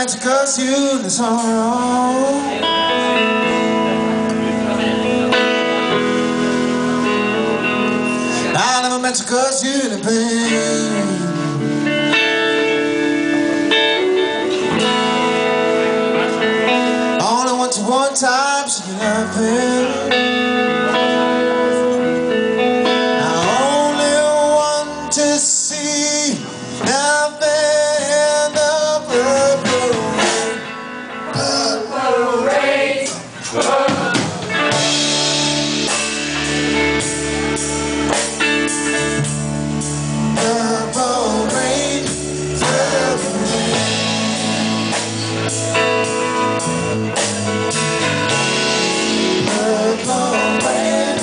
meant to curse you in sorrow. I never meant to curse you in pain. Only went to one time, so you love him. I only want to see nothing in the purple rain. Purple rain. Purple rain. Purple rain.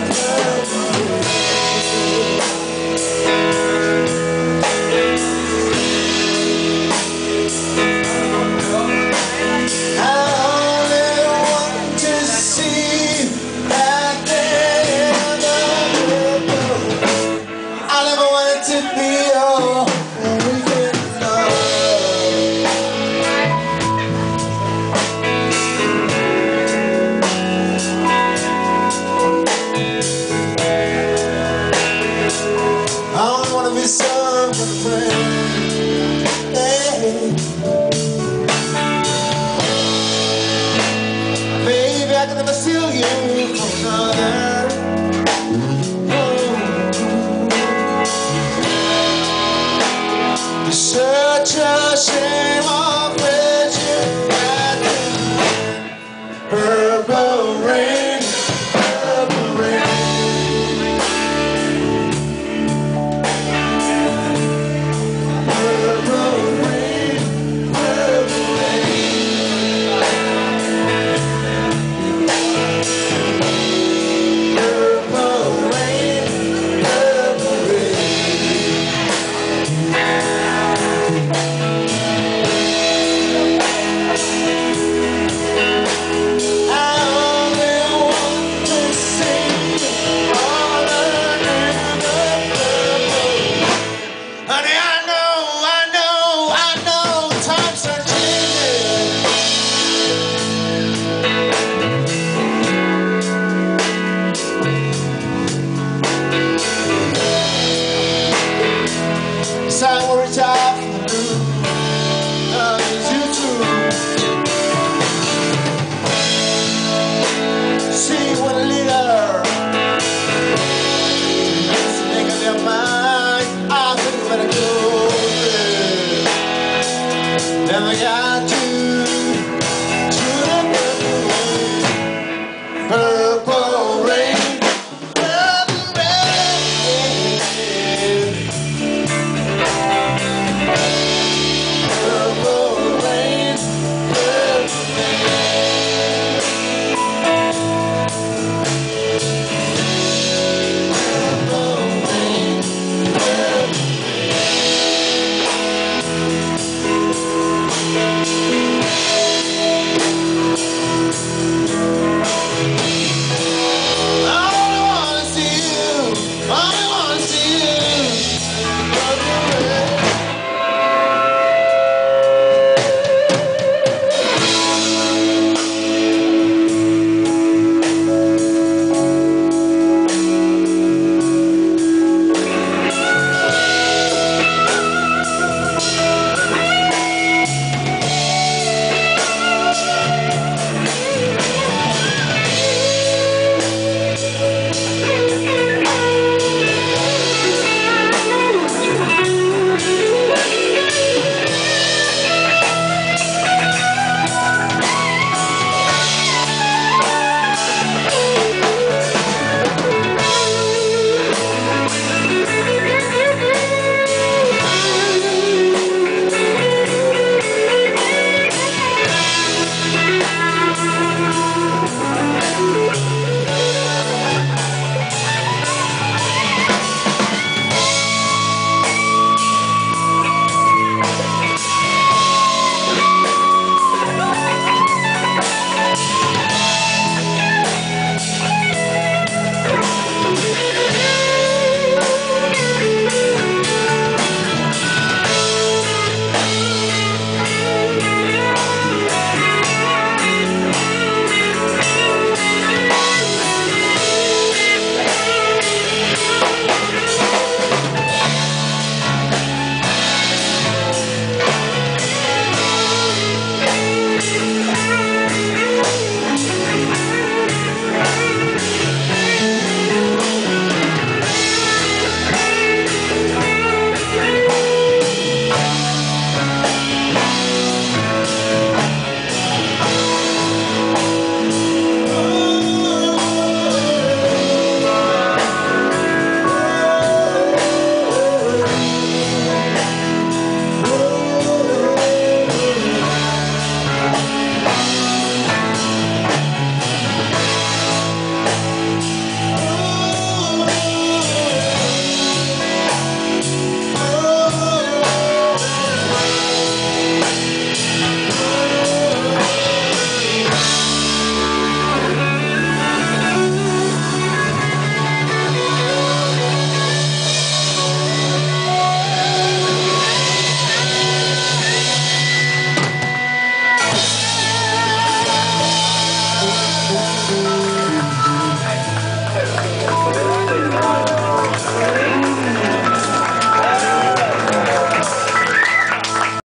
Be some friend, hey. Baby, I can never feel you for another. It's such a shame of pleasure at the purple rain, purple rain. We're top from the blue.